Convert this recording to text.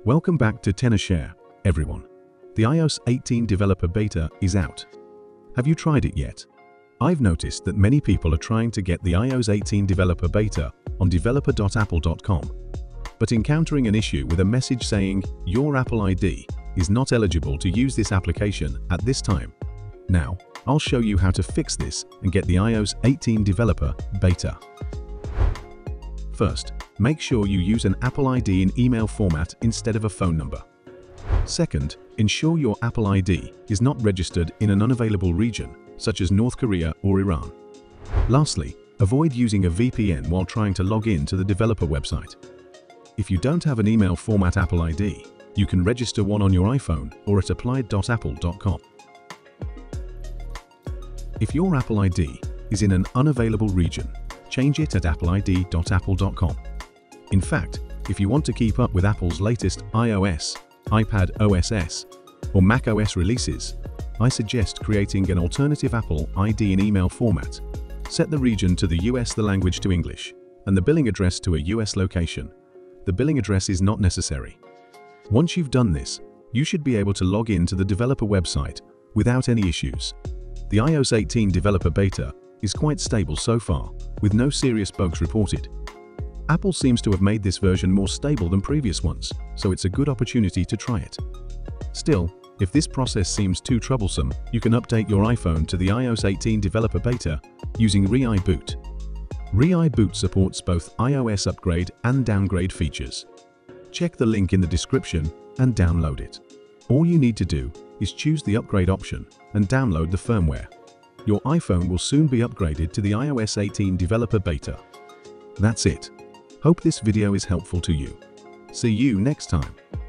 Welcome back to TenorShare, everyone. The iOS 18 developer beta is out. Have you tried it yet? I've noticed that many people are trying to get the iOS 18 developer beta on developer.apple.com, but encountering an issue with a message saying your Apple ID is not eligible to use this application at this time. Now, I'll show you how to fix this and get the iOS 18 developer beta. First, make sure you use an Apple ID in email format instead of a phone number. Second, ensure your Apple ID is not registered in an unavailable region, such as North Korea or Iran. Lastly, avoid using a VPN while trying to log in to the developer website. If you don't have an email format Apple ID, you can register one on your iPhone or at applied.apple.com. If your Apple ID is in an unavailable region, change it at applid.apple.com. In fact, if you want to keep up with Apple's latest iOS, iPad OS, or Mac OS releases, I suggest creating an alternative Apple ID in email format. Set the region to the US, the language to English, and the billing address to a US location. The billing address is not necessary. Once you've done this, you should be able to log in to the developer website without any issues. The iOS 18 developer beta is quite stable so far, with no serious bugs reported. Apple seems to have made this version more stable than previous ones, so it's a good opportunity to try it. Still, if this process seems too troublesome, you can update your iPhone to the iOS 18 developer beta using ReiBoot. ReiBoot supports both iOS upgrade and downgrade features. Check the link in the description and download it. All you need to do is choose the upgrade option and download the firmware. Your iPhone will soon be upgraded to the iOS 18 developer beta. That's it. Hope this video is helpful to you. See you next time.